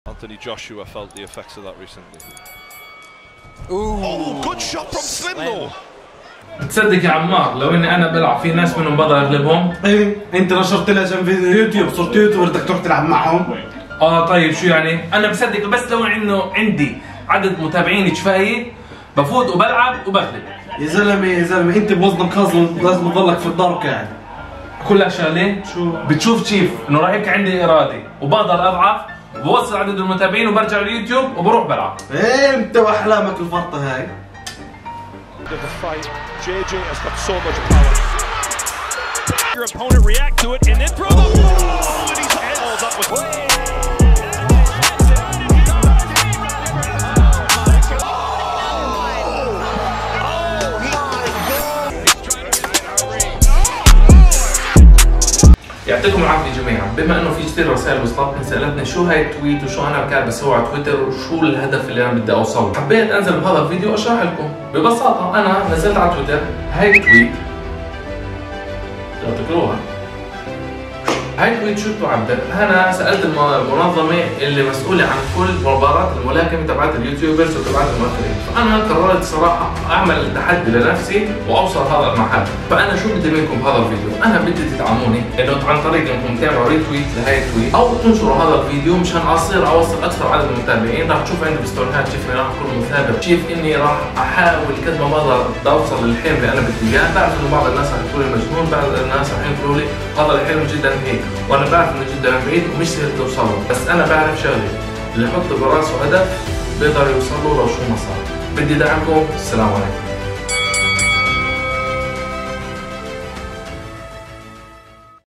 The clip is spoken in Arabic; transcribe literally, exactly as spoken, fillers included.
Anthony Joshua felt the effects of that recently. Ooh. Oh, good shot from Slim though. تصدق يا عمار لو اني انا بلعب في ناس منهم بقدر اغلبهم؟ ايه انت نشرت لها جنب يوتيوب صرت يوتيوبر بدك تروح تلعب معهم؟ اه طيب شو يعني؟ انا بصدق بس لو انه عندي عدد متابعين كفايه بفوت وبلعب وبغلب. يا زلمه يا زلمه انت بوزن مخزن لازم تضلك في الدار وقاعد. كلها شغله شو؟ بتشوف كيف انه رايك عندي اراده وبقدر اضعف وبوصل عدد المتابعين وبرجع اليوتيوب وبروح بلعب. ايه انت واحلامك الفرطه هاي. The fight, J J has got so much power. Your opponent react to it and then throw the ball, and he's held up with. يعطيكم العافيه جميعا، بما انه في كثير رسائل وصلتني سالتني شو هاي التويت وشو انا كاتب بسوي على تويتر وشو الهدف اللي انا بدي اوصله، حبيت انزل بهذا الفيديو اشرح لكم. ببساطه انا نزلت على تويتر هاي التويت لو تقروها. هاي التويت شو بتعبر؟ انا سالت المنظمه اللي مسؤوله عن كل مباراه الملاكمه تبعت اليوتيوبرز وتبعت المؤثرين، فانا قررت صراحه اعمل تحدي لنفسي واوصل هذا المحل. فانا شو بدي منكم بهذا الفيديو؟ انا بدي تدعموني انه عن طريق انكم تعملوا ريتويت لهي التويت او تنشروا هذا الفيديو مشان اصير اوصل اكثر عدد من المتابعين. راح تشوفوا عندي بالستوريات كيف اني راح اكون مثابر، كيف اني راح احاول قد ما بقدر اوصل للحلم اللي انا بدي اياه. بعرف انه بعض الناس راح يقولوا لي مجنون، بعض الناس راح يقولوا لي هذا الحلم جدا هيك، وانا بعرف انه جدا بعيد ومش سهل توصله، بس انا بعرف شغله اللي يحط براسه هدف بيقدر يوصل له لو شو ما صار. بدي دعمكم. السلام عليكم.